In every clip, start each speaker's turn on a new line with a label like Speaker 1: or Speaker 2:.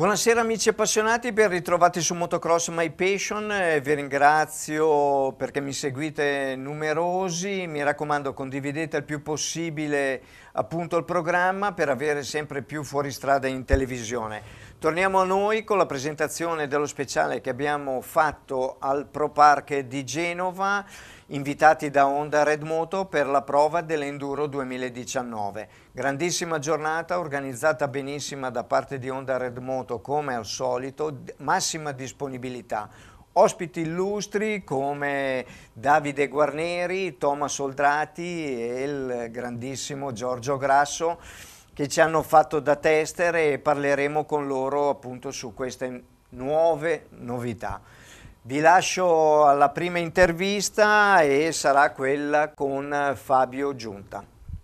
Speaker 1: Buonasera amici appassionati, ben ritrovati su Motocross My Passion. Vi ringrazio perché mi seguite numerosi, mi raccomando condividete il più possibile appunto il programma per avere sempre più fuoristrada in televisione. Torniamo a noi con la presentazione dello speciale che abbiamo fatto al Pro Park di Genova, invitati da Honda Red Moto per la prova dell'Enduro 2019. Grandissima giornata organizzata benissimo da parte di Honda Red Moto come al solito, massima disponibilità. Ospiti illustri come Davide Guarneri, Thomas Oldrati e il grandissimo Giorgio Grasso che ci hanno fatto da tester e parleremo con loro appunto su queste nuove novità. Vi lascio alla prima intervista e sarà quella con Fabio Giunta.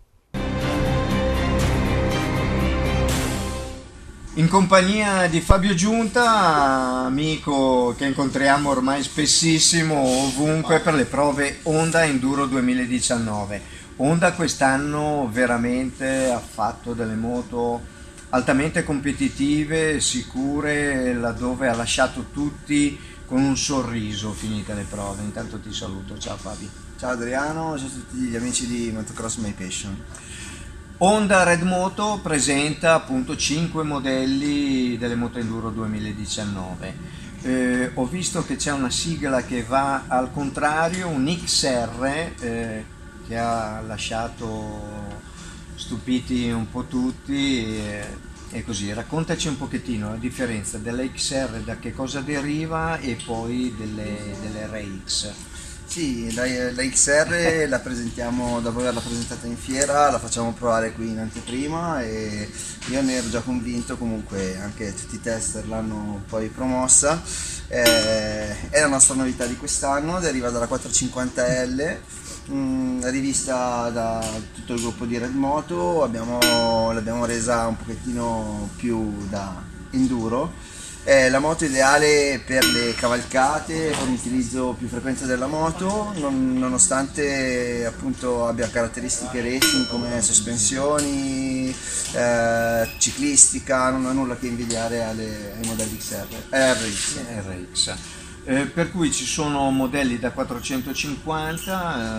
Speaker 1: In compagnia di Fabio Giunta, amico che incontriamo ormai spessissimo ovunque per le prove Honda Enduro 2019. Honda quest'anno veramente ha fatto delle moto altamente competitive, sicure, laddove ha lasciato tutti con un sorriso finite le prove. Intanto ti saluto, ciao Fabio.
Speaker 2: Ciao Adriano, ciao a tutti gli amici di Motocross My Passion.
Speaker 1: Honda Red Moto presenta appunto 5 modelli delle Moto Enduro 2019. Ho visto che c'è una sigla che va al contrario, un XR che ha lasciato stupiti un po' tutti e così. Raccontaci un pochettino la differenza della XR, da che cosa deriva e poi delle RX.
Speaker 2: Sì, la XR la presentiamo, dopo averla presentata in fiera, la facciamo provare qui in anteprima e io ne ero già convinto, comunque anche tutti i tester l'hanno poi promossa. È la nostra novità di quest'anno, deriva dalla 450L, rivista da tutto il gruppo di Red Moto, l'abbiamo resa un pochettino più da enduro. È la moto ideale per le cavalcate, per un utilizzo più frequente della moto, nonostante appunto abbia caratteristiche racing come sospensioni, ciclistica, non ha nulla che invidiare ai modelli
Speaker 1: RX. Per cui ci sono modelli da 450,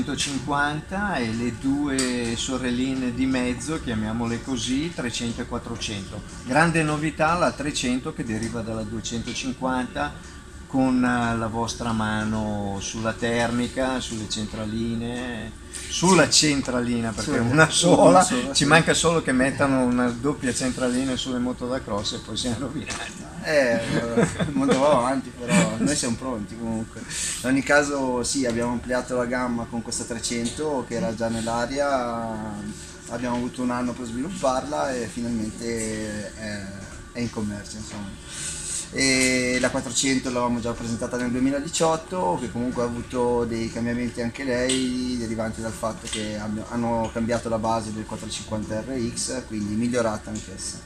Speaker 1: 250 e le due sorelline di mezzo, chiamiamole così, 300 e 400. Grande novità la 300 che deriva dalla 250 con la vostra mano sulla termica, sulle centraline, sulla centralina perché è una sola, ci manca solo che mettano una doppia centralina sulle moto da cross e poi siamo rovinati.
Speaker 2: Il mondo va avanti, però noi siamo pronti comunque. In ogni caso sì, abbiamo ampliato la gamma con questa 300 che era già nell'aria, abbiamo avuto un anno per svilupparla e finalmente è in commercio, insomma. E la 400 l'avevamo già presentata nel 2018, che comunque ha avuto dei cambiamenti anche lei derivanti dal fatto che hanno cambiato la base del 450 RX, quindi migliorata anch'essa.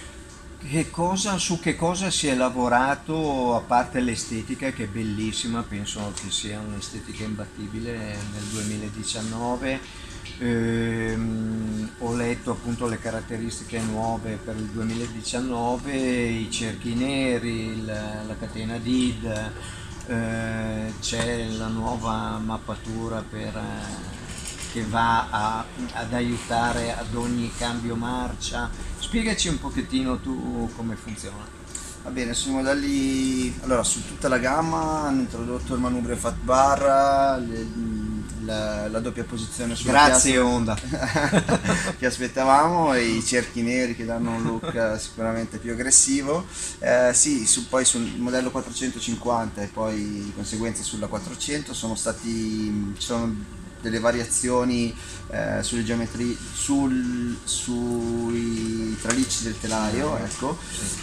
Speaker 1: Su che cosa si è lavorato, a parte l'estetica che è bellissima, penso che sia un'estetica imbattibile nel 2019. Ho letto appunto le caratteristiche nuove per il 2019, i cerchi neri, la catena DID, c'è la nuova mappatura che va ad aiutare ad ogni cambio marcia. Spiegaci un pochettino tu come funziona.
Speaker 2: Va bene, sui modelli, allora su tutta la gamma hanno introdotto il manubrio fat bar, la doppia posizione sulla
Speaker 1: Grazie
Speaker 2: piastra
Speaker 1: Honda.
Speaker 2: che aspettavamo, e i cerchi neri che danno un look sicuramente più aggressivo. Sì, poi sul modello 450 e poi di conseguenza sulla 400 ci sono delle variazioni sulle geometrie, sui tralicci del telaio, ecco.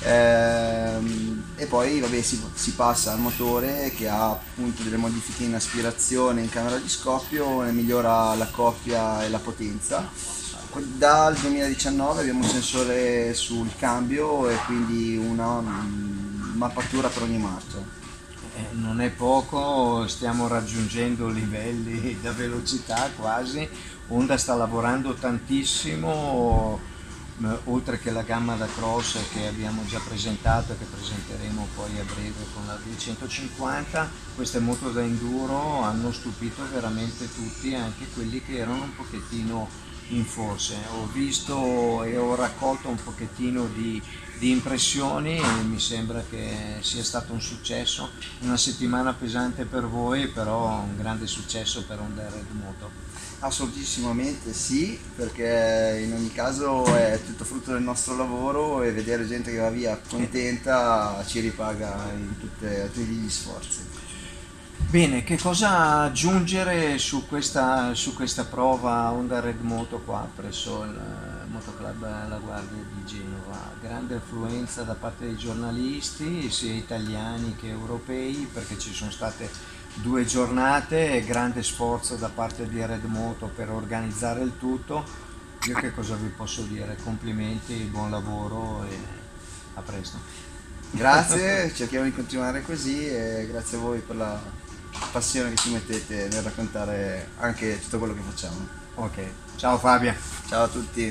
Speaker 2: E poi vabbè, si passa al motore che ha appunto delle modifiche in aspirazione, in camera di scoppio, e migliora la coppia e la potenza. Dal 2019 abbiamo un sensore sul cambio e quindi una mappatura per ogni marcia.
Speaker 1: Non è poco, stiamo raggiungendo livelli da velocità quasi. Honda sta lavorando tantissimo oltre che la gamma da cross che abbiamo già presentato e che presenteremo poi a breve con la 250, queste moto da enduro hanno stupito veramente tutti, anche quelli che erano un pochettino in forse. Ho visto e ho raccolto un pochettino di impressioni e mi sembra che sia stato un successo, una settimana pesante per voi, però un grande successo per Honda Red Moto.
Speaker 2: Assolutissimamente sì, perché in ogni caso è tutto frutto del nostro lavoro e vedere gente che va via contenta ci ripaga in tutti gli sforzi.
Speaker 1: Bene, che cosa aggiungere su questa prova Honda Red Moto qua presso il Motoclub La Guardia di Genova? Grande affluenza da parte dei giornalisti, sia italiani che europei, perché ci sono state 2 giornate e grande sforzo da parte di Red Moto per organizzare il tutto. Io che cosa vi posso dire? Complimenti, buon lavoro e a presto.
Speaker 2: Grazie, cerchiamo di continuare così e grazie a voi per la passione che ci mettete nel raccontare anche tutto quello che facciamo.
Speaker 1: Ok, ciao Fabio.
Speaker 2: Ciao a tutti.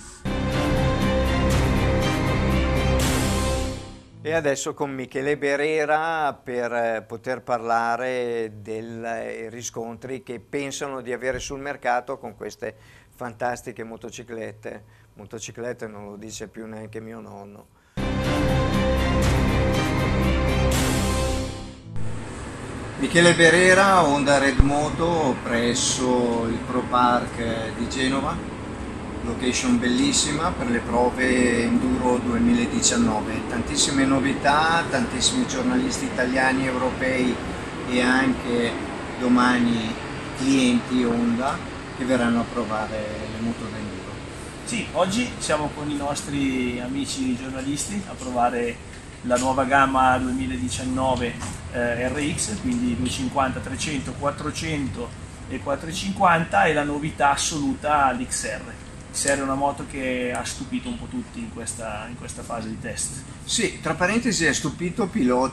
Speaker 1: E adesso con Michele Berera per poter parlare dei riscontri che pensano di avere sul mercato con queste fantastiche motociclette. Motociclette non lo dice più neanche mio nonno. Michele Berera, Honda Red Moto presso il Pro Park di Genova, location bellissima per le prove Enduro 2019, tantissime novità, tantissimi giornalisti italiani, europei e anche domani clienti Honda che verranno a provare le moto da enduro.
Speaker 3: Sì, oggi siamo con i nostri amici giornalisti a provare la nuova gamma 2019 RX, quindi 250, 300, 400 e 450 e la novità assoluta l'XR. L'XR è una moto che ha stupito un po' tutti in questa fase di test.
Speaker 1: Sì, tra parentesi ha stupito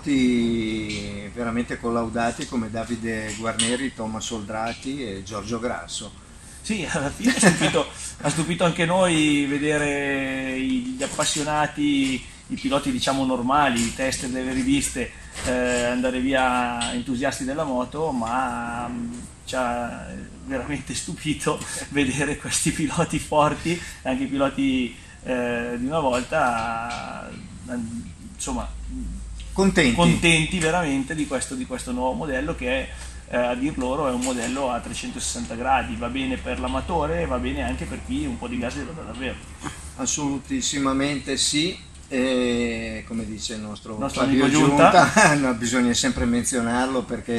Speaker 1: piloti veramente collaudati come Davide Guarneri, Thomas Oldrati e Giorgio Grasso.
Speaker 3: Sì, alla fine ha stupito anche noi vedere gli appassionati, i piloti diciamo normali, i tester delle riviste andare via entusiasti della moto, ma ci ha veramente stupito vedere questi piloti forti, anche i piloti di una volta, insomma, contenti veramente di questo nuovo modello che a dir loro è un modello a 360 gradi, va bene per l'amatore, va bene anche per chi un po' di gas lo dà davvero.
Speaker 1: Assolutissimamente sì. E come dice il nostro
Speaker 3: amico
Speaker 1: Fabio Giunta, no, bisogna sempre menzionarlo perché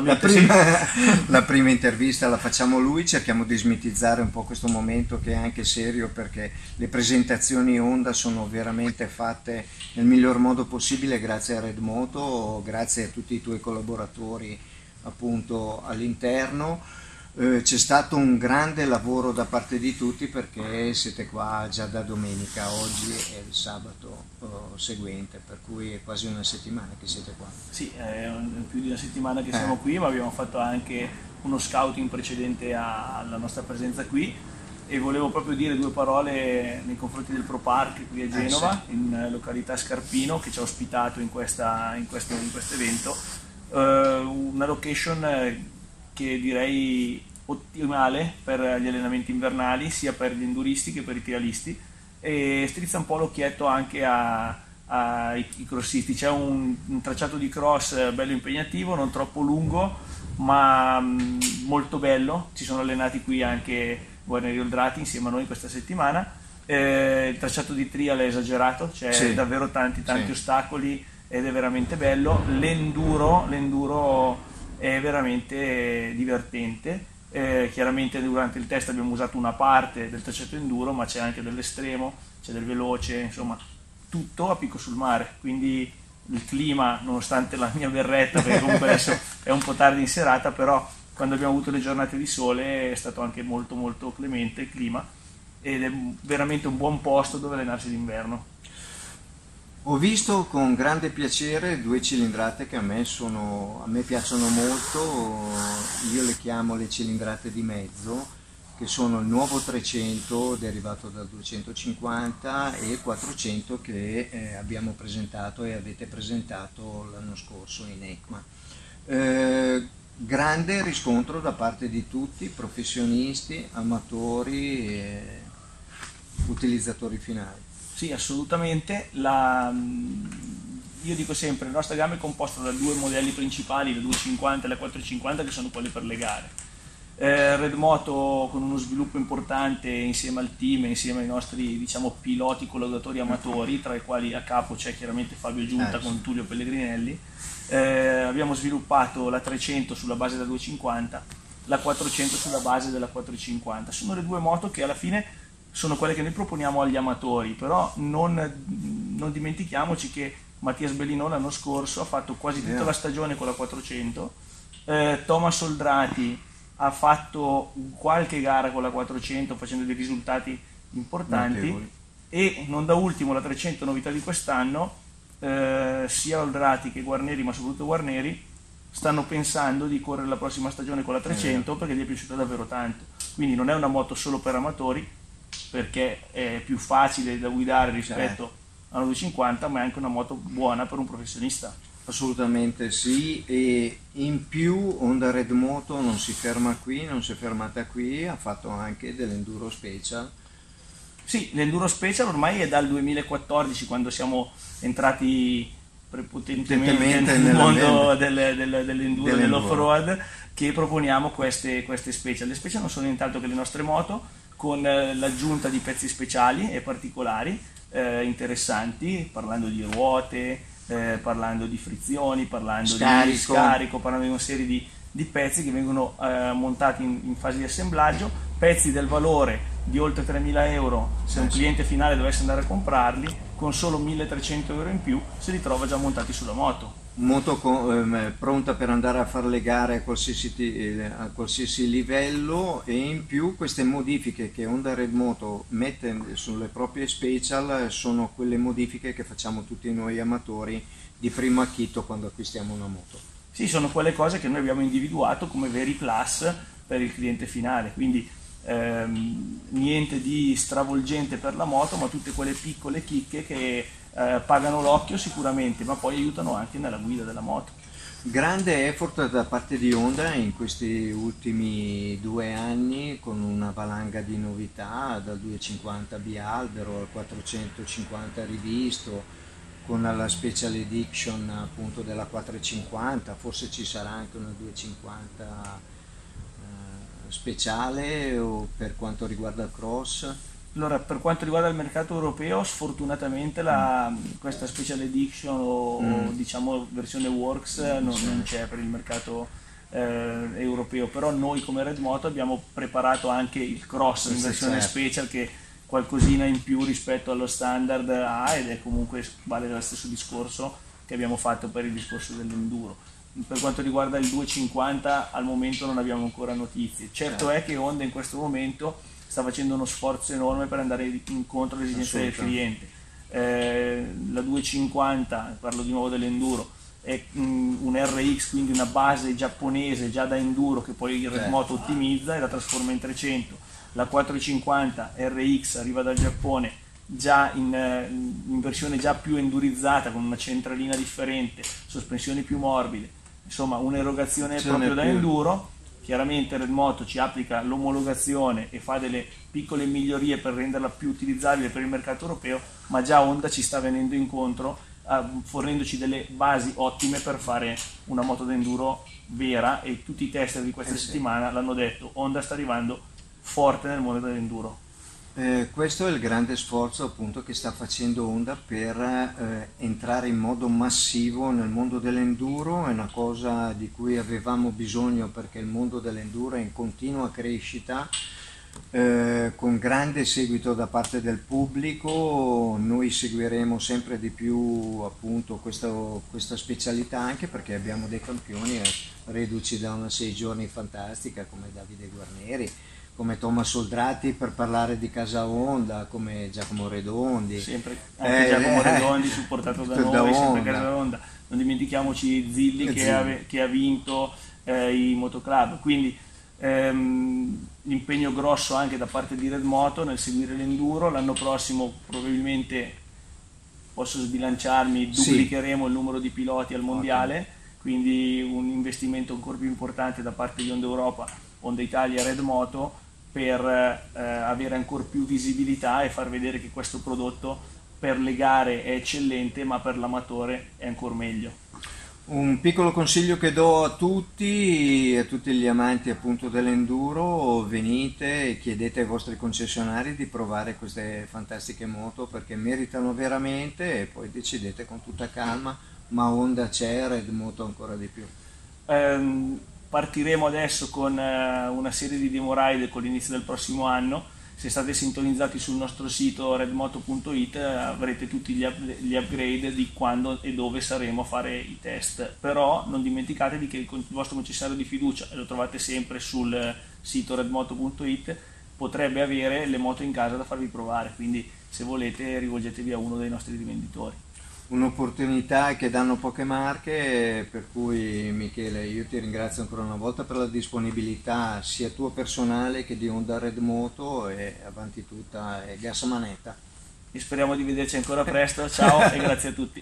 Speaker 1: la prima intervista la facciamo lui, cerchiamo di smitizzare un po' questo momento che è anche serio perché le presentazioni Honda sono veramente fatte nel miglior modo possibile grazie a Red Moto, grazie a tutti i tuoi collaboratori appunto all'interno. C'è stato un grande lavoro da parte di tutti perché siete qua già da domenica, oggi è il sabato seguente, per cui è quasi una settimana che siete qua.
Speaker 3: Sì, è più di una settimana che siamo qui, ma abbiamo fatto anche uno scouting precedente alla nostra presenza qui e volevo proprio dire 2 parole nei confronti del Pro Park qui a Genova, sì, in località Scarpino, che ci ha ospitato in questo evento. Una location che direi ottimale per gli allenamenti invernali, sia per gli enduristi che per i trialisti, e strizza un po' l'occhietto anche ai crossisti. C'è un tracciato di cross bello impegnativo, non troppo lungo ma molto bello. Ci sono allenati qui anche Guarneri Oldrati insieme a noi questa settimana. Il tracciato di trial è esagerato, c'è sì, davvero tanti sì, ostacoli ed è veramente bello. L'enduro è veramente divertente. Chiaramente durante il test abbiamo usato una parte del tracciato enduro, ma c'è anche dell'estremo, c'è del veloce, insomma tutto a picco sul mare, quindi il clima, nonostante la mia berretta, perché comunque adesso è un po' tardi in serata, però quando abbiamo avuto le giornate di sole è stato anche molto molto clemente il clima ed è veramente un buon posto dove allenarsi d'inverno.
Speaker 1: Ho visto con grande piacere 2 cilindrate che a me piacciono molto, io le chiamo le cilindrate di mezzo, che sono il nuovo 300 derivato dal 250 e il 400 che abbiamo presentato e avete presentato l'anno scorso in ECMA. Grande riscontro da parte di tutti, professionisti, amatori e utilizzatori finali.
Speaker 3: Sì, assolutamente. Io dico sempre, la nostra gamma è composta da due modelli principali, la 250 e la 450, che sono quelli per le gare. Red Moto con uno sviluppo importante insieme al team, insieme ai nostri, diciamo, piloti collaboratori amatori, tra i quali a capo c'è chiaramente Fabio Giunta con Tullio Pellegrinelli. Abbiamo sviluppato la 300 sulla base della 250, la 400 sulla base della 450. Sono le due moto che alla fine sono quelle che noi proponiamo agli amatori, però non dimentichiamoci che Mattias Bellinò l'anno scorso ha fatto quasi tutta la stagione con la 400, Thomas Soldrati ha fatto qualche gara con la 400 facendo dei risultati importanti, e non da ultimo la 300, novità di quest'anno, sia Oldrati che Guarneri, ma soprattutto Guarneri, stanno pensando di correre la prossima stagione con la 300 perché gli è piaciuta davvero tanto. Quindi non è una moto solo per amatori, perché è più facile da guidare rispetto alla 250, ma è anche una moto buona per un professionista.
Speaker 1: Assolutamente sì, e in più Honda Red Moto non si ferma qui, non si è fermata qui, ha fatto anche dell'Enduro Special.
Speaker 3: Sì, l'Enduro Special ormai è dal 2014, quando siamo entrati prepotentemente nel mondo dell'enduro, dell'off-road, che proponiamo queste special. Le special non sono nient'altro che le nostre moto, con l'aggiunta di pezzi speciali e particolari, interessanti, parlando di ruote, parlando di frizioni, parlando di scarico, parlando di una serie di pezzi che vengono montati in fase di assemblaggio, pezzi del valore di oltre 3.000 euro se un cliente finale dovesse andare a comprarli, con solo 1.300 euro in più se li trova già montati sulla moto.
Speaker 1: Moto pronta per andare a fare le gare a qualsiasi livello, e in più queste modifiche che Honda Red Moto mette sulle proprie special sono quelle modifiche che facciamo tutti noi amatori di primo acchito quando acquistiamo una moto.
Speaker 3: Sì, sono quelle cose che noi abbiamo individuato come veri plus per il cliente finale, quindi niente di stravolgente per la moto, ma tutte quelle piccole chicche che pagano l'occhio sicuramente, ma poi aiutano anche nella guida della moto.
Speaker 1: Grande effort da parte di Honda in questi ultimi 2 anni, con una valanga di novità, dal 250 bialbero al 450 rivisto, con la special edition appunto della 450, forse ci sarà anche una 250 speciale, o per quanto riguarda il cross.
Speaker 3: Allora, per quanto riguarda il mercato europeo, sfortunatamente questa special edition o diciamo versione works non c'è per il mercato europeo, però noi come Red Moto abbiamo preparato anche il cross in versione special, che qualcosina in più rispetto allo standard ha, ed è comunque vale lo stesso discorso che abbiamo fatto per il discorso dell'enduro. Per quanto riguarda il 250 al momento non abbiamo ancora notizie. Certo è che Honda in questo momento sta facendo uno sforzo enorme per andare incontro alle esigenze del cliente. La 250, parlo di nuovo dell'enduro, è un RX, quindi una base giapponese già da enduro che poi il Red Moto ottimizza e la trasforma in 300. La 450 RX arriva dal Giappone già in versione già più endurizzata, con una centralina differente, sospensioni più morbide, insomma un'erogazione proprio da enduro. Chiaramente Red Moto ci applica l'omologazione e fa delle piccole migliorie per renderla più utilizzabile per il mercato europeo, ma già Honda ci sta venendo incontro, fornendoci delle basi ottime per fare una moto d'enduro vera, e tutti i tester di questa settimana l'hanno detto: Honda sta arrivando forte nel mondo dell'enduro.
Speaker 1: Questo è il grande sforzo appunto che sta facendo Honda per entrare in modo massivo nel mondo dell'enduro. È una cosa di cui avevamo bisogno, perché il mondo dell'enduro è in continua crescita, con grande seguito da parte del pubblico. Noi seguiremo sempre di più appunto questa specialità, anche perché abbiamo dei campioni reduci da una 6 giorni fantastica, come Davide Guarneri, come Thomas Soldrati, per parlare di casa Honda, come Giacomo Redondi.
Speaker 3: Sempre anche Giacomo Redondi supportato da noi, sempre casa Honda. Non dimentichiamoci Zilli che ha vinto i motoclub. Quindi il l'impegno grosso anche da parte di Red Moto nel seguire l'enduro. L'anno prossimo probabilmente, posso sbilanciarmi, duplicheremo il numero di piloti al mondiale, quindi un investimento ancora più importante da parte di Honda Europa, Honda Italia e Red Moto, per avere ancora più visibilità e far vedere che questo prodotto per le gare è eccellente, ma per l'amatore è ancora meglio.
Speaker 1: Un piccolo consiglio che do a tutti gli amanti appunto dell'enduro: venite e chiedete ai vostri concessionari di provare queste fantastiche moto, perché meritano veramente, e poi decidete con tutta calma, ma Honda c'è, Red Moto ancora di più.
Speaker 3: Partiremo adesso con una serie di demo ride con l'inizio del prossimo anno. Se state sintonizzati sul nostro sito redmoto.it avrete tutti gli upgrade di quando e dove saremo a fare i test, però non dimenticatevi che il vostro concessionario di fiducia, e lo trovate sempre sul sito redmoto.it, potrebbe avere le moto in casa da farvi provare, quindi se volete rivolgetevi a uno dei nostri rivenditori.
Speaker 1: Un'opportunità che danno poche marche, per cui Michele, io ti ringrazio ancora una volta per la disponibilità sia tua personale che di Honda Red Moto, e avanti tutta e gas manetta.
Speaker 3: E speriamo di vederci ancora presto, ciao e grazie a tutti.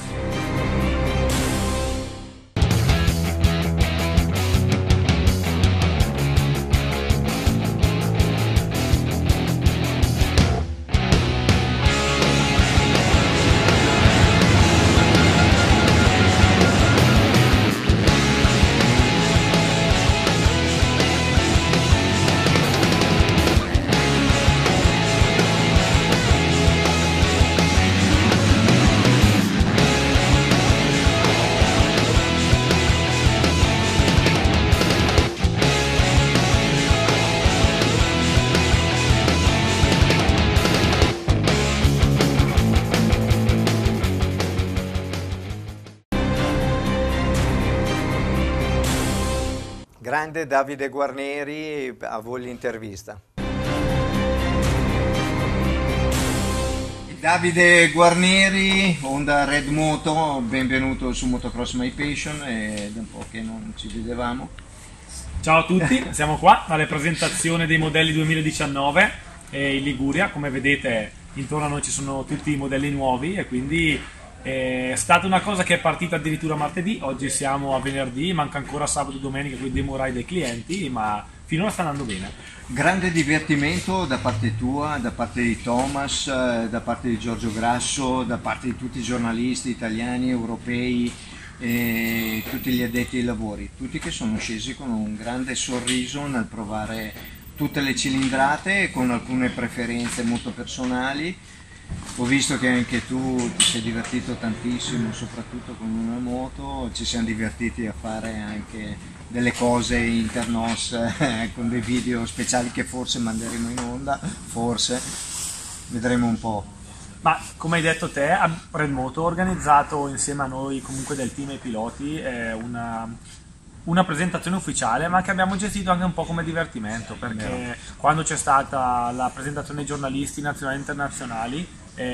Speaker 1: Grande Davide Guarneri, a voi l'intervista. Davide Guarneri, Honda Red Moto, benvenuto su Motocross My Passion, è da un po' che non ci vedevamo.
Speaker 4: Ciao a tutti, siamo qua alla presentazione dei modelli 2019 in Liguria. Come vedete intorno a noi ci sono tutti i modelli nuovi, e quindi è stata una cosa che è partita addirittura martedì. Oggi siamo a venerdì, manca ancora sabato e domenica con i demo ride dei clienti, ma finora sta andando bene.
Speaker 1: Grande divertimento da parte tua, da parte di Thomas, da parte di Giorgio Grasso, da parte di tutti i giornalisti italiani, europei e tutti gli addetti ai lavori, tutti che sono scesi con un grande sorriso nel provare tutte le cilindrate, con alcune preferenze molto personali. Ho visto che anche tu ti sei divertito tantissimo, soprattutto con una moto. Ci siamo divertiti a fare anche delle cose internos con dei video speciali che forse manderemo in onda, forse, vedremo un po'.
Speaker 4: Ma come hai detto te, Red Moto ha organizzato insieme a noi, comunque del team e piloti, una presentazione ufficiale, ma che abbiamo gestito anche un po' come divertimento, perché quando c'è stata la presentazione dei giornalisti nazionali e internazionali,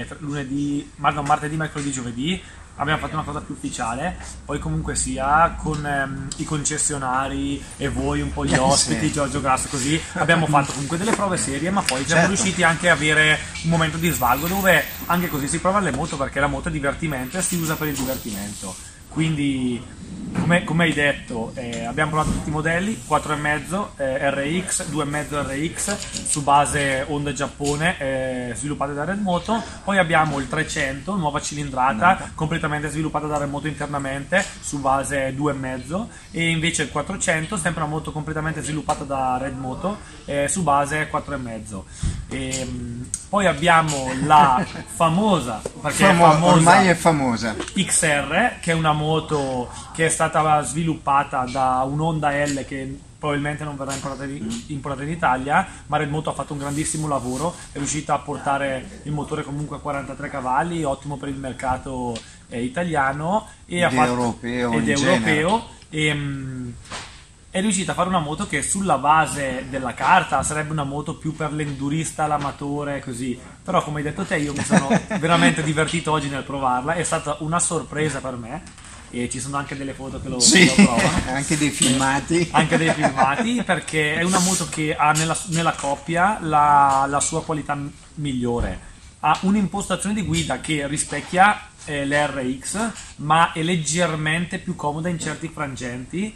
Speaker 4: martedì, mercoledì, giovedì, abbiamo fatto una cosa più ufficiale. Poi comunque sia con i concessionari e voi un po' gli ospiti, sì. Giorgio Grasso, così abbiamo fatto comunque delle prove serie, ma poi siamo riusciti anche a avere un momento di svago dove anche così si prova le moto, perché la moto è divertimento e si usa per il divertimento. Quindi come hai detto, abbiamo provato tutti i modelli, 4,5 RX, 2,5 RX su base Honda Giappone, sviluppate da Red Moto. Poi abbiamo il 300, nuova cilindrata, completamente sviluppata da Red Moto internamente su base 2,5, e invece il 400, sempre una moto completamente sviluppata da Red Moto su base 4,5. Poi abbiamo la famosa, perché
Speaker 1: ormai è famosa,
Speaker 4: XR, che è una moto che è stata sviluppata da un Honda L che probabilmente non verrà importata in Italia, ma Red Moto ha fatto un grandissimo lavoro, è riuscita a portare il motore comunque a 43 cavalli, ottimo per il mercato italiano ed europeo, è riuscita a fare una moto che sulla base della carta sarebbe una moto più per l'endurista, l'amatore, così. Però come hai detto te, io mi sono veramente divertito oggi nel provarla, è stata una sorpresa per me. e ci sono anche delle foto che lo
Speaker 1: Sì,
Speaker 4: provano.
Speaker 1: anche dei filmati.
Speaker 4: Anche dei filmati, perché è una moto che ha nella coppia la sua qualità migliore. Ha un'impostazione di guida che rispecchia l'RX, ma è leggermente più comoda in certi frangenti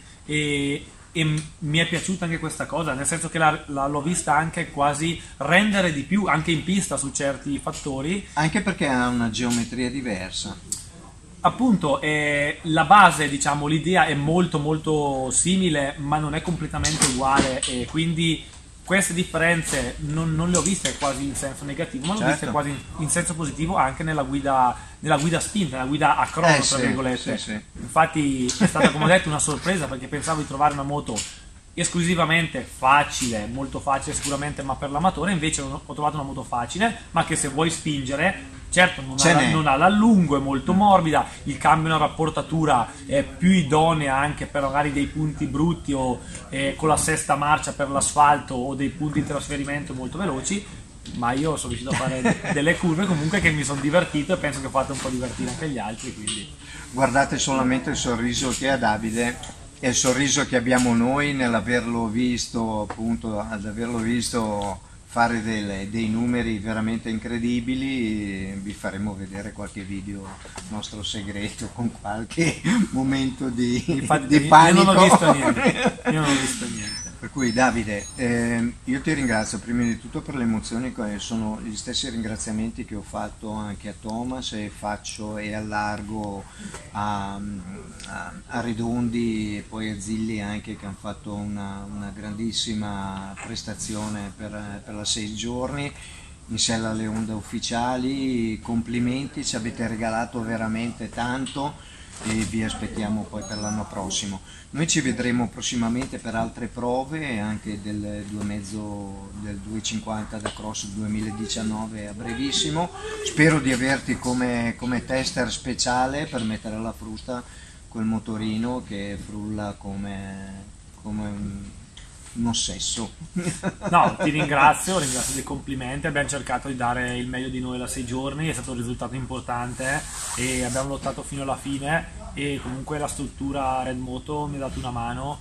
Speaker 4: e mi è piaciuta anche questa cosa, nel senso che l'ho vista anche quasi rendere di più anche in pista su certi fattori.
Speaker 1: Anche perché ha una geometria diversa.
Speaker 4: Appunto, la base, diciamo, l'idea è molto molto simile, ma non è completamente uguale, e quindi queste differenze non le ho viste quasi in senso negativo, ma le ho viste quasi in senso positivo anche nella guida spinta, nella guida a crono, tra virgolette.
Speaker 1: Sì.
Speaker 4: Infatti è stata, come ho detto, una sorpresa, perché pensavo di trovare una moto esclusivamente facile, molto facile sicuramente, ma per l'amatore. Invece ho trovato una moto facile, ma che se vuoi spingere, certo non ha l'allungo, è molto morbida, il cambio è una rapportatura più idonea anche per magari dei punti brutti o con la sesta marcia per l'asfalto o dei punti di trasferimento molto veloci, ma io sono riuscito a fare delle curve comunque che mi sono divertito e penso che ho fatto un po' divertire anche gli altri, quindi.
Speaker 1: Guardate solamente il sorriso che ha Davide e il sorriso che abbiamo noi nell'averlo visto, appunto, ad averlo visto fare dei numeri veramente incredibili. Vi faremo vedere qualche video nostro segreto con qualche momento di panico.
Speaker 4: Io non ho visto niente.
Speaker 1: Per cui Davide, io ti ringrazio prima di tutto per le emozioni, sono gli stessi ringraziamenti che ho fatto anche a Thomas e faccio e allargo a Redondi e poi a Zilli anche, che hanno fatto una grandissima prestazione per la 6 giorni in sella alle onde ufficiali. Complimenti, ci avete regalato veramente tanto e vi aspettiamo poi per l'anno prossimo. Noi ci vedremo prossimamente per altre prove anche del 250 da Cross 2019 a brevissimo. Spero di averti come tester speciale per mettere alla frusta quel motorino che frulla come un ossesso.
Speaker 4: No, ti ringrazio dei complimenti, abbiamo cercato di dare il meglio di noi la 6 giorni, è stato un risultato importante e abbiamo lottato fino alla fine, e comunque la struttura Red Moto mi ha dato una mano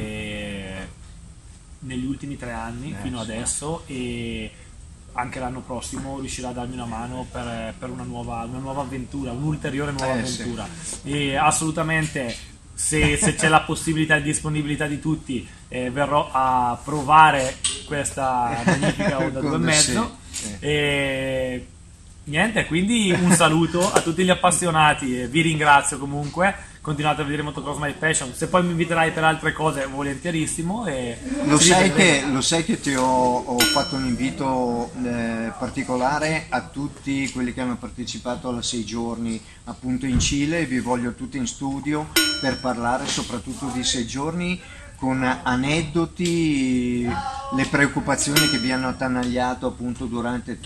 Speaker 4: negli ultimi 3 anni fino adesso, e anche l'anno prossimo riuscirà a darmi una mano per una nuova avventura, un'ulteriore nuova avventura. E assolutamente, se c'è la possibilità e disponibilità di tutti, verrò a provare questa magnifica Honda 2.5. E niente, quindi un saluto a tutti gli appassionati, vi ringrazio comunque, continuate a vedere Motocross My Passion, se poi mi inviterai per altre cose volentierissimo. E
Speaker 1: lo sai che ti ho fatto un invito particolare a tutti quelli che hanno partecipato alla 6 giorni appunto in Cile, e vi voglio tutti in studio per parlare soprattutto di 6 giorni, con aneddoti, le preoccupazioni che vi hanno attanagliato appunto durante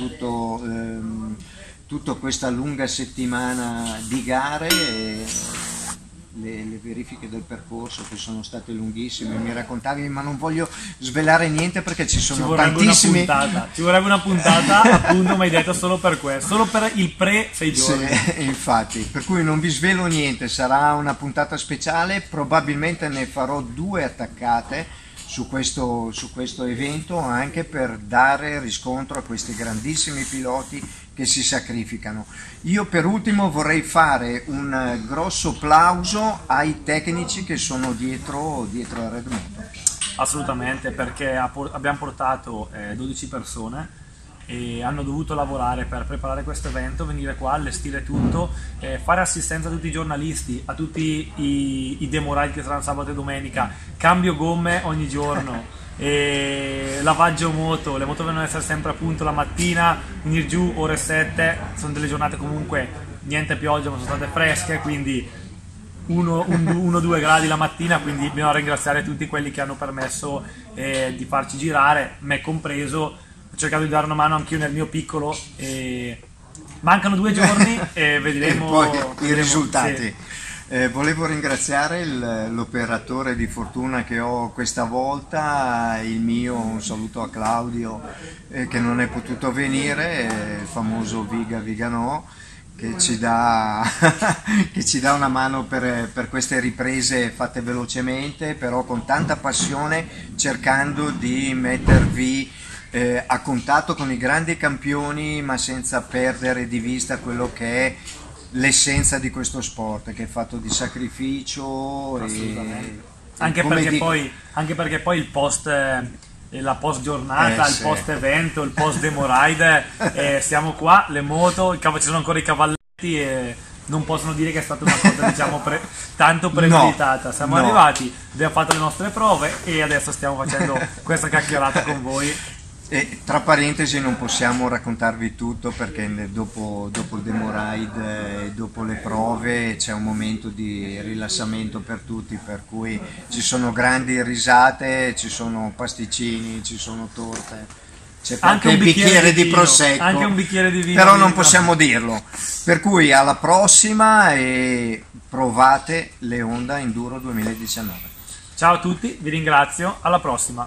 Speaker 1: tutta questa lunga settimana di gare, e le verifiche del percorso che sono state lunghissime. Mi raccontavi, ma non voglio svelare niente perché ci sono tantissimi.
Speaker 4: Ci vorrebbe una puntata appunto, mi hai detto, solo per questo, solo per il pre 6 giorni.
Speaker 1: Sì, infatti, per cui non vi svelo niente, sarà una puntata speciale, probabilmente ne farò 2 attaccate su questo evento, anche per dare riscontro a questi grandissimi piloti che si sacrificano. Io per ultimo vorrei fare un grosso plauso ai tecnici che sono dietro a Red Moto.
Speaker 4: Assolutamente, perché abbiamo portato 12 persone e hanno dovuto lavorare per preparare questo evento, venire qua, allestire tutto, fare assistenza a tutti i giornalisti, a tutti i demo ride che saranno sabato e domenica, cambio gomme ogni giorno, e lavaggio moto. Le moto devono essere sempre appunto la mattina, venire giù ore 7, sono delle giornate comunque niente pioggia ma sono state fresche, quindi 1-2 gradi la mattina, quindi bisogna ringraziare tutti quelli che hanno permesso di farci girare, me compreso. Ho cercato di dare una mano anch'io nel mio piccolo, e mancano 2 giorni e vedremo
Speaker 1: poi i risultati.
Speaker 4: Sì.
Speaker 1: Volevo ringraziare l'operatore di fortuna che ho questa volta, un saluto a Claudio che non è potuto venire, il famoso Viganò, che ci dà, che ci dà una mano per queste riprese fatte velocemente, però con tanta passione, cercando di mettervi a contatto con i grandi campioni, ma senza perdere di vista quello che è l'essenza di questo sport, che è fatto di sacrificio
Speaker 4: anche perché poi il post la post giornata, il
Speaker 1: sì.
Speaker 4: post evento, il post demo ride, siamo qua, le moto, ci sono ancora i cavalletti e non possono dire che è stata una cosa diciamo tanto premeditata. Siamo arrivati, abbiamo fatto le nostre prove e adesso stiamo facendo questa chiacchierata con voi.
Speaker 1: E tra parentesi non possiamo raccontarvi tutto perché dopo il demo ride e dopo le prove c'è un momento di rilassamento per tutti, per cui ci sono grandi risate, ci sono pasticcini, ci sono torte, c'è anche un bicchiere di prosecco,
Speaker 4: anche un bicchiere di vino,
Speaker 1: però non possiamo dirlo, per cui alla prossima e provate le Honda Enduro 2019.
Speaker 4: Ciao a tutti, vi ringrazio, alla prossima.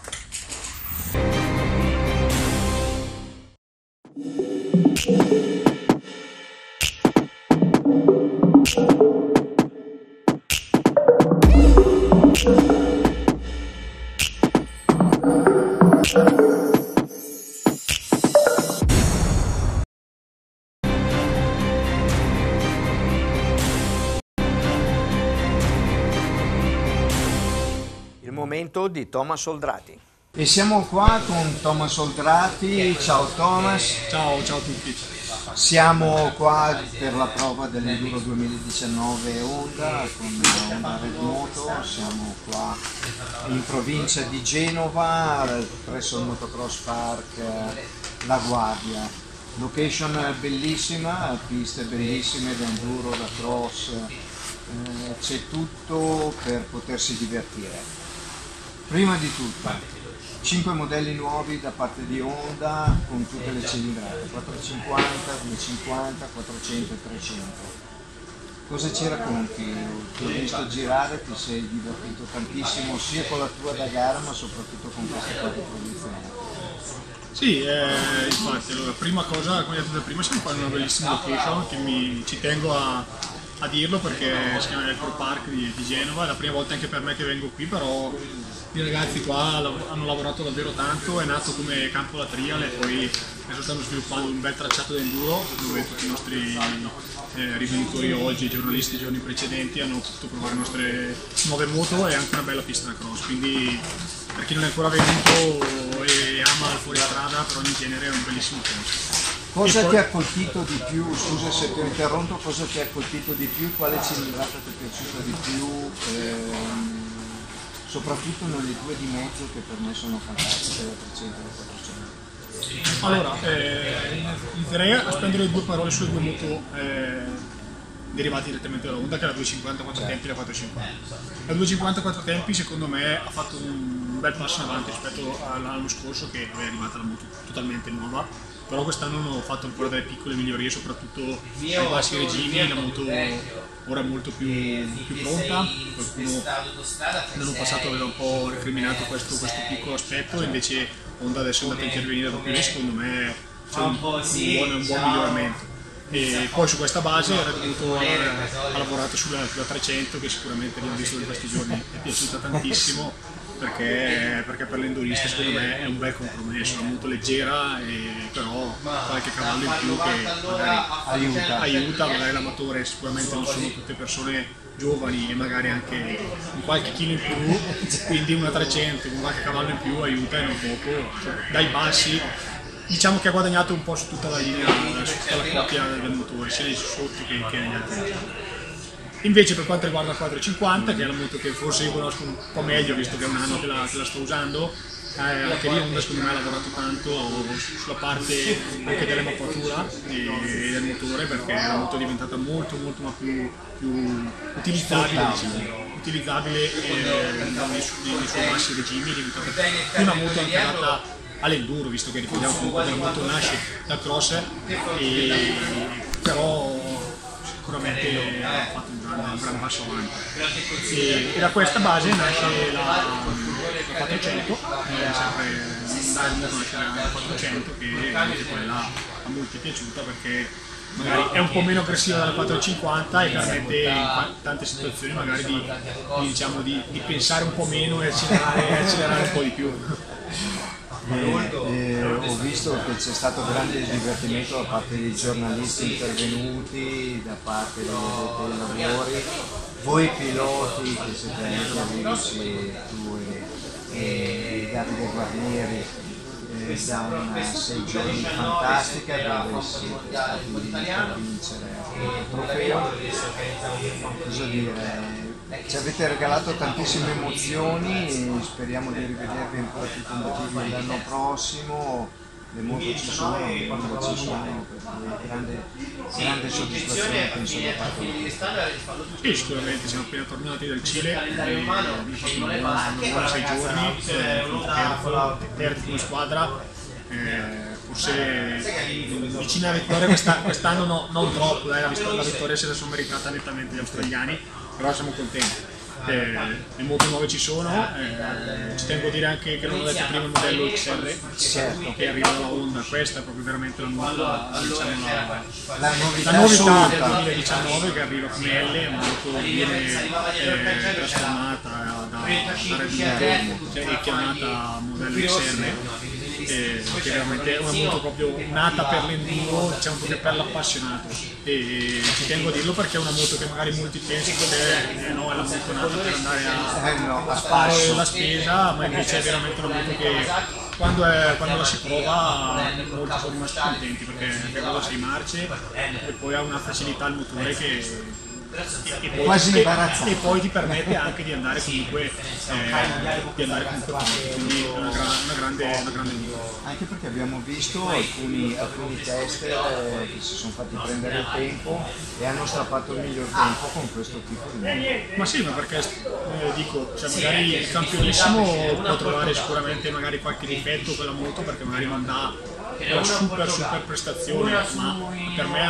Speaker 1: Il momento di Thomas Oldrati. E siamo qua con Thomas Oldrati. Ciao Thomas.
Speaker 5: Ciao a tutti.
Speaker 1: Siamo qua per la prova dell'Enduro 2019 Honda con Honda Red Moto. Siamo qua in provincia di Genova presso il Motocross Park La Guardia. Location bellissima, piste bellissime da enduro, da cross, c'è tutto per potersi divertire. Prima di tutto, 5 modelli nuovi da parte di Honda con tutte le cilindrate, 450, 250, 400 e 300. Cosa ci racconti? Ti ho visto girare, ti sei divertito tantissimo sia con la tua da gara ma soprattutto con queste 4 produzioni.
Speaker 5: Sì, infatti, allora, prima cosa, come detto prima, siamo qua in una bellissima location che ci tengo a dirlo perché si chiama il Pro Park di Genova, è la prima volta anche per me che vengo qui, però i ragazzi qua hanno lavorato davvero tanto, è nato come campo da trial e poi adesso stanno sviluppando un bel tracciato d'enduro dove tutti i nostri rivenditori oggi, giornalisti i giorni precedenti hanno potuto provare le nostre nuove moto e anche una bella pista da cross, quindi per chi non è ancora venuto e ama il fuoristrada per ogni genere è un bellissimo posto.
Speaker 1: Cosa ti ha colpito di più? Scusa se ti ho interrotto, cosa ti ha colpito di più? Quale cilindrata ti è piaciuta di più? Soprattutto nelle due di mezzo che per me sono fantastiche, la 300 e la 400.
Speaker 5: Allora, inizierei a spendere due parole sulle due moto derivati direttamente dalla Honda, che è la 250 4 tempi e la 450. La 250 4 tempi secondo me ha fatto un bel passo in avanti rispetto all'anno scorso che è arrivata la moto totalmente nuova, però quest'anno hanno fatto ancora delle piccole migliorie, soprattutto ai bassi regimi, la moto ora è molto più pronta, qualcuno nell'anno passato aveva un po' recriminato questo piccolo aspetto, invece Honda adesso è andata a intervenire proprio lì, secondo me c'è un buon miglioramento. E poi su questa base Red Moto ha lavorato sulla 300 che sicuramente abbiamo visto in questi giorni è piaciuta tantissimo perché per l'endurista secondo me è un bel compromesso, una moto leggera e però qualche cavallo in più che magari aiuta, magari l'amatore sicuramente non sono tutte persone giovani e magari anche un qualche chilo in più, quindi una 300 con qualche cavallo in più aiuta e non poco, cioè, dai bassi. Diciamo che ha guadagnato un po' su tutta la linea, su tutta la coppia del motore, sia nei sotto che negli altri motori. Invece per quanto riguarda la 450, che è la moto che forse io conosco un po' meglio, visto che è un anno che la sto usando, anche lì Honda secondo me ha lavorato tanto sulla parte anche della mappatura e del motore, perché la moto è diventata molto più utilizzabile, utilizzabile nei suoi bassi regimi, è diventata più una moto anche adatta all'enduro, visto che ricordiamo comunque che la moto nasce dal cross, però sicuramente ha fatto un gran passo avanti. E da questa base nasce la 400, sempre andare a conoscere la 400, che anche quella a molti è piaciuta perché magari è un po' meno aggressiva della 450 e permette in tante situazioni magari di pensare un po' meno e accelerare un po' di più.
Speaker 1: Ho visto che c'è stato grande divertimento da parte dei giornalisti intervenuti, da parte dei lavori, voi piloti che siete anche amici, tu e Davide Guarnieri, da una 6 giorni fantastica dove siete stati lì per vincere il trofeo. Cosa dire? Ci avete regalato tantissime emozioni e speriamo di rivedervi ancora più combattivi l'anno prossimo. Le moto ci sono, le bombe ci sono, per cui grande soddisfazione penso da parte di tutti.
Speaker 5: Sì, sicuramente siamo appena tornati dal Cile e abbiamo fatto una buona 6 giorni, terzi come squadra. Forse vicina alla vittoria quest'anno non troppo, la vittoria se la sono meritata nettamente gli australiani, però siamo contenti. Le moto nuove ci sono, ci tengo a dire anche che non ho detto prima il modello XR che arriva dalla Honda, questa è proprio veramente la novità del 2019 che arriva come L, è una moto viene trasformata da Red Bull e chiamata modello XR. Che veramente è una moto proprio nata per l'enduro, diciamo proprio per l'appassionato, e ci tengo a dirlo perché è una moto che magari molti pensano che no, è la moto nata per andare a fare la spesa, ma invece è veramente una moto che quando la si prova molti sono rimasti contenti perché anche quando 6 marce e poi ha una facilità al motore che e poi ti permette anche di andare comunque quindi è una grande moto.
Speaker 1: Anche perché abbiamo visto alcuni tester che si sono fatti prendere il tempo e hanno strappato il miglior tempo con questo tipo di moto.
Speaker 5: Ma sì, ma perché dico, cioè magari il campionissimo può trovare sicuramente magari qualche difetto con la moto perché magari non dà la super prestazione, ma per me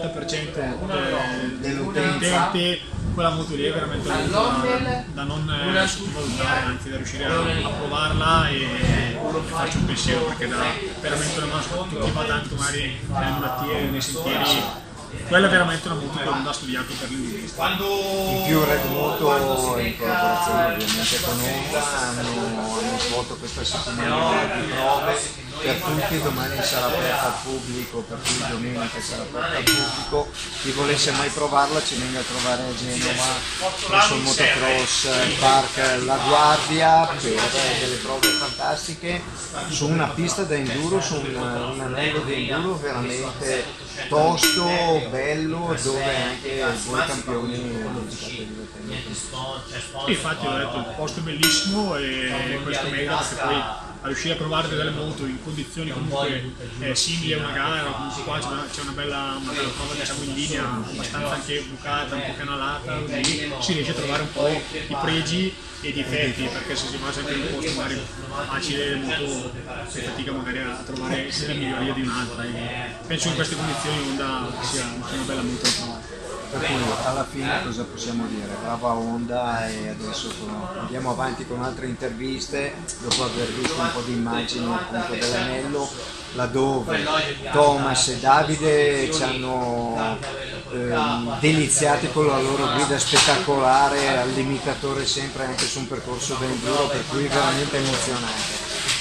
Speaker 5: all'80% dell'utente quella moto lì è veramente una moto da non sottovalutare, anzi da riuscire a provarla e farci un pensiero perché dà veramente una mano, soprattutto chi va tanto magari nelle malattie, nei sentieri. Quella è veramente una moto che non ha studiato per l'indirizzo.
Speaker 1: In più Red Moto in collaborazione ovviamente con Honda hanno svolto questa settimana di prove per tutti, domani sarà aperta al pubblico, per cui domenica sarà aperta al pubblico. Chi volesse mai provarla ci venga a trovare a Genova presso il Motocross Park La Guardia per delle prove fantastiche su una pista da enduro, su un anello di enduro veramente tosto, bello, dove anche voi campioni vi state divertendo.
Speaker 5: Infatti ho detto, il posto è bellissimo e questo merita perché poi a riuscire a provare delle moto in condizioni comunque simili a una gara, comunque qua c'è una bella prova diciamo in linea, abbastanza anche bucata, un po' canalata, quindi si riesce a trovare un po' i pregi e i difetti, perché se si va sempre in un posto magari facile le moto si fatica magari a trovare la miglioria di un'altra, e penso che in queste condizioni Honda sia una bella moto da trovare.
Speaker 1: Per cui alla fine cosa possiamo dire? Brava Honda, e adesso andiamo avanti con altre interviste dopo aver visto un po' di immagini appunto dell'anello, laddove Thomas e Davide ci hanno deliziati con la loro guida spettacolare al limitatore sempre anche su un percorso da enduro, per cui veramente emozionante.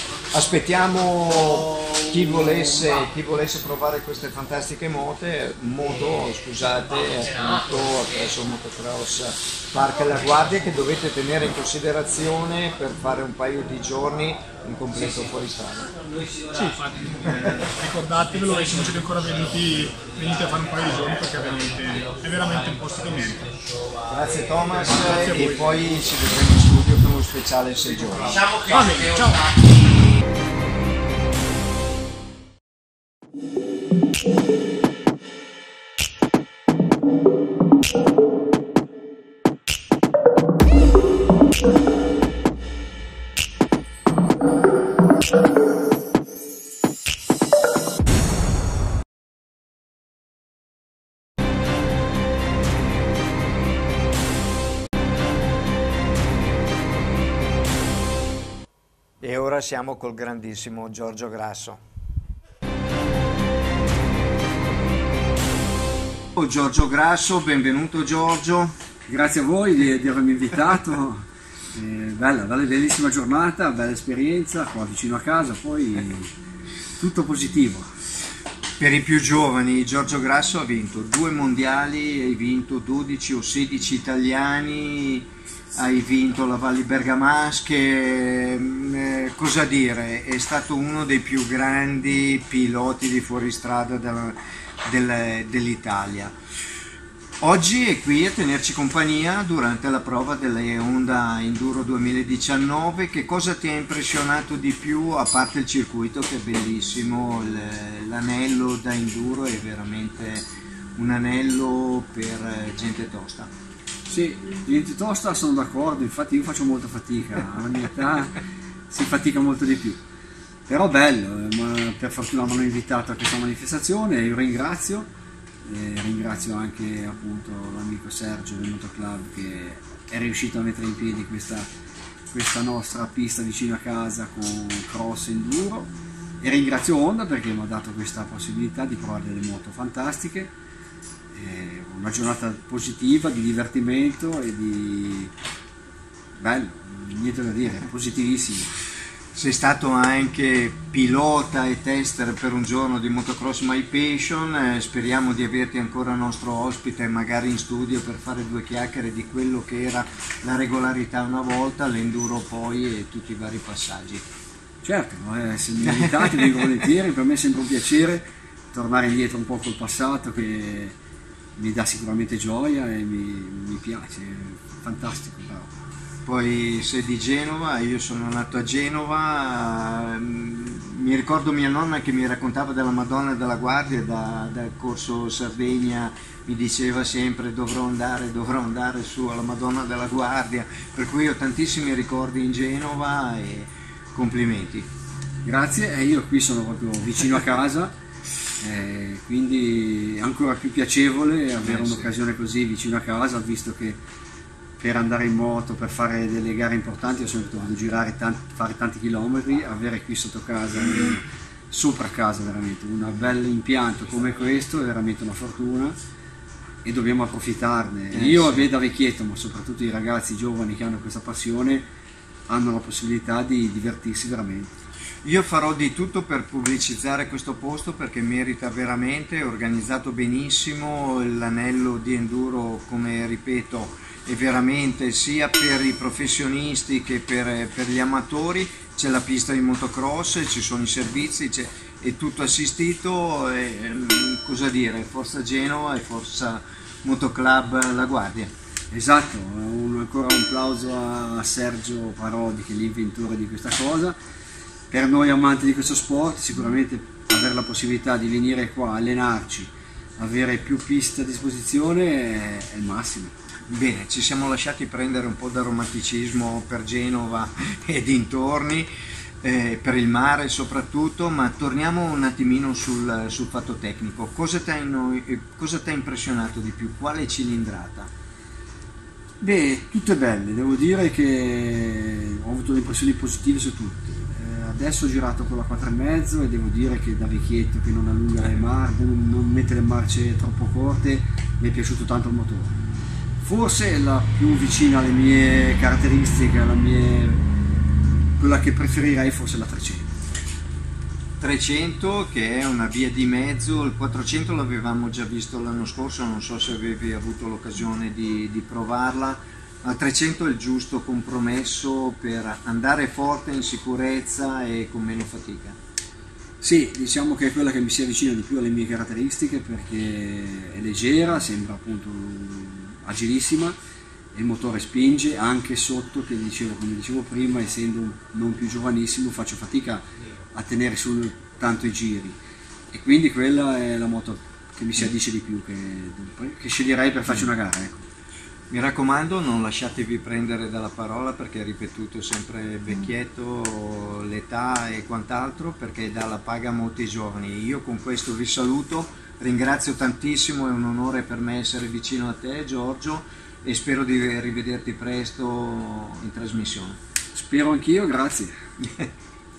Speaker 1: Aspettiamo chi volesse provare queste fantastiche moto, scusate, appunto presso il Motocross Park La Guardia, che dovete tenere in considerazione per fare un paio di giorni in completo fuoristrada.
Speaker 5: Sì, infatti, ricordatevelo, e se non siete ancora venuti, venite a fare un paio di giorni perché è veramente un posto che merita.
Speaker 1: Grazie Thomas, e poi ci vedremo in studio per uno speciale 6 giorni.
Speaker 5: Va bene, ciao!
Speaker 1: E ora ora siamo col grandissimo Giorgio Grasso. Giorgio Grasso, benvenuto Giorgio.
Speaker 6: Grazie a voi di avermi invitato, bella, bellissima giornata, bella esperienza qua vicino a casa, poi tutto positivo.
Speaker 1: Per i più giovani, Giorgio Grasso ha vinto 2 mondiali, hai vinto 12 o 16 italiani, hai vinto la Valli Bergamasche, cosa dire, è stato uno dei più grandi piloti di fuoristrada dell'Italia. Oggi è qui a tenerci compagnia durante la prova delle Honda Enduro 2019. Che cosa ti ha impressionato di più, a parte il circuito che è bellissimo, l'anello da Enduro è veramente un anello per gente tosta?
Speaker 6: Sì, gente tosta sono d'accordo, infatti io faccio molta fatica, alla mia età si fatica molto di più, però bello, ma per fortuna mi hanno invitato a questa manifestazione e io ringrazio. Ringrazio anche appunto l'amico Sergio del Motoclub che è riuscito a mettere in piedi questa nostra pista vicino a casa con cross enduro, e ringrazio Honda perché mi ha dato questa possibilità di provare delle moto fantastiche, una giornata positiva, di divertimento e di bello, niente da dire, positivissimo.
Speaker 1: Sei stato anche pilota e tester per un giorno di Motocross My Passion, speriamo di averti ancora nostro ospite magari in studio per fare 2 chiacchiere di quello che era la regolarità una volta, l'enduro poi e tutti i vari passaggi.
Speaker 6: Certo, se mi invitate vengo volentieri, per me è sempre un piacere tornare indietro un po' col passato che mi dà sicuramente gioia e mi piace, fantastico però.
Speaker 1: Poi sei di Genova, io sono nato a Genova, mi ricordo mia nonna che mi raccontava della Madonna della Guardia, dal corso Sardegna, mi diceva sempre dovrò andare su alla Madonna della Guardia, per cui ho tantissimi ricordi in Genova e complimenti.
Speaker 6: Grazie, e io qui sono proprio vicino a casa, quindi è ancora più piacevole avere un'occasione così vicino a casa, visto che per andare in moto, per fare delle gare importanti ho sempre dovuto girare, fare tanti chilometri, avere qui sotto casa, sopra casa veramente, un bel impianto come questo è veramente una fortuna e dobbiamo approfittarne. Io da vecchietto, ma soprattutto i ragazzi giovani che hanno questa passione, hanno la possibilità di divertirsi veramente.
Speaker 1: Io farò di tutto per pubblicizzare questo posto perché merita veramente, è organizzato benissimo, l'anello di enduro, come ripeto, è veramente sia per i professionisti che per gli amatori, c'è la pista di motocross, ci sono i servizi, è tutto assistito, cosa dire, Forza Genova e Forza Motoclub La Guardia.
Speaker 6: Esatto, ancora un plauso a Sergio Parodi che è l'inventore di questa cosa. Per noi amanti di questo sport sicuramente avere la possibilità di venire qua, allenarci, avere più piste a disposizione è il massimo.
Speaker 1: Bene, ci siamo lasciati prendere un po' da romanticismo per Genova e dintorni, per il mare soprattutto, ma torniamo un attimino sul fatto tecnico. Cosa ti ha impressionato di più? Quale cilindrata?
Speaker 6: Beh, tutte belle, devo dire che ho avuto le impressioni positive su tutte. Adesso ho girato con la 4,5 e devo dire che da vecchietto che non allunga le marce, non mette le marce troppo corte, mi è piaciuto tanto il motore. Forse la più vicina alle mie caratteristiche, quella che preferirei forse la 300.
Speaker 1: 300 che è una via di mezzo, il 400 l'avevamo già visto l'anno scorso, non so se avevi avuto l'occasione di provarla. La 300 è il giusto compromesso per andare forte, in sicurezza e con meno fatica.
Speaker 6: Sì, diciamo che è quella che mi si avvicina di più alle mie caratteristiche perché è leggera, sembra appunto agilissima, e il motore spinge anche sotto, che come dicevo prima, essendo non più giovanissimo faccio fatica a tenere su tanto i giri, e quindi quella è la moto che mi si addice di più, che sceglierei per farci una gara, ecco.
Speaker 1: Mi raccomando, non lasciatevi prendere dalla parola perché è ripetuto sempre vecchietto, l'età e quant'altro, perché dà la paga a molti giovani. Io con questo vi saluto, ringrazio tantissimo, è un onore per me essere vicino a te Giorgio e spero di rivederti presto in trasmissione.
Speaker 6: Spero anch'io, grazie.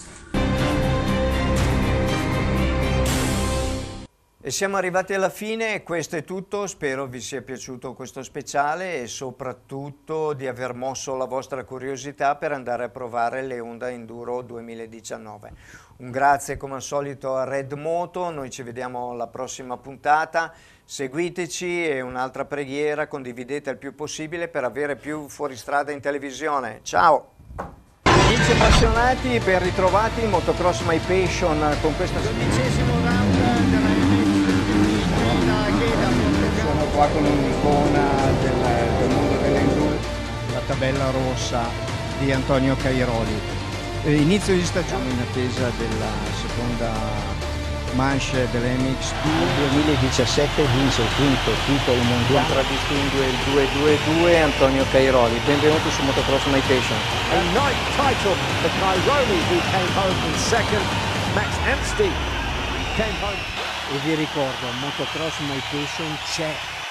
Speaker 1: E siamo arrivati alla fine, questo è tutto, spero vi sia piaciuto questo speciale e soprattutto di aver mosso la vostra curiosità per andare a provare le Honda Enduro 2019. Un grazie come al solito a Red Moto, noi ci vediamo alla prossima puntata, seguiteci e un'altra preghiera, condividete il più possibile per avere più fuoristrada in televisione. Ciao! Amici appassionati, ben ritrovati in Motocross My Passion con questo 16° round della sono qua con un'icona del mondo dell'enduro, la tabella rossa di Antonio Cairoli. Inizio di stagione in attesa della seconda manche dell'MX2 2017, vince il quinto titolo mondiale, contraddistingue il 2-2-2 Antonio Cairoli. Benvenuto su Motocross My Passion.
Speaker 7: A ninth title for Cairoli, who came home in second. Max Amsty came home.
Speaker 1: E vi ricordo, Motocross My Passion c'è